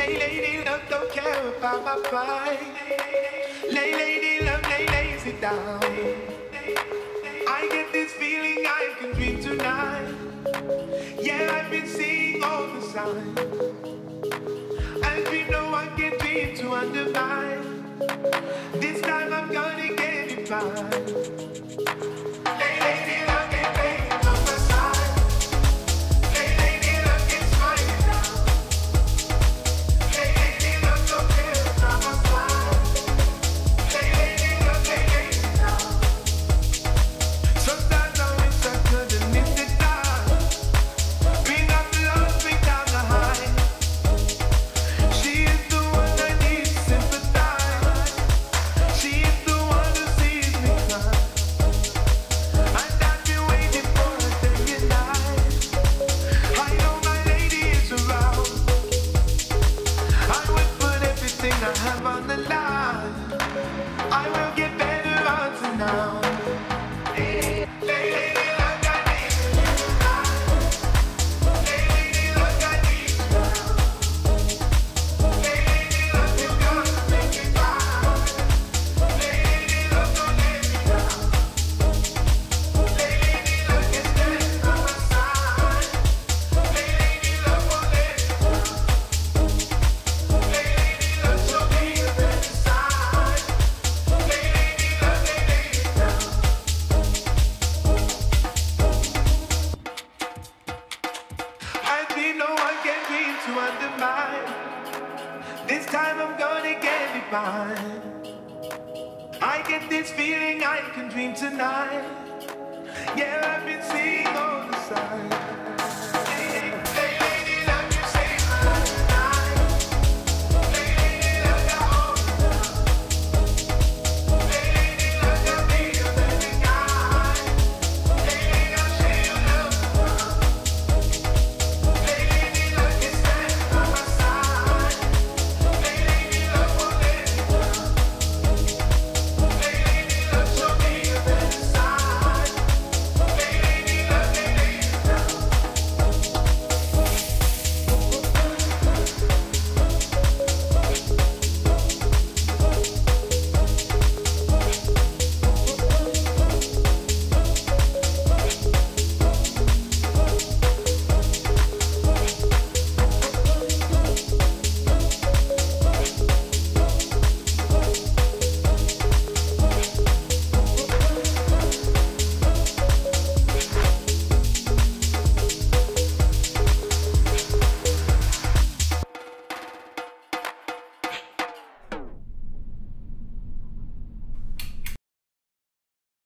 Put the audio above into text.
Lady love, don't care about my pride. Lady love, lay lazy down. I get this feeling I can dream tonight. Yeah, I've been seeing all the signs. And we know I can dream to undermine. This time I'm gonna get it right. Lady love, get paid on my side. Lady love, get smiling down. Lady love, don't care about my pride. Lady love, lay lazy down. Sometimes I wish I could've missed it down. Bring up the low, bring down the high. She is the one I need to sympathize. She is the one who sees me cry. And I've been waiting for her day and night. I know my lady is around. I will put everything I have on the line. I will get better odds now. Lady love, I need you tonight. Lady love, I need you now. Lady love, you gotta make it right. Lady love, don't let me down. Lady love, can stand by my side. Lady love, won't let me down. Lady love, show me a better side. Lady love, lay lazy down. I see no one can dream to undermine. This time I'm gonna get it right. I get this feeling I can dream tonight. Yeah, I've been seeing all the signs.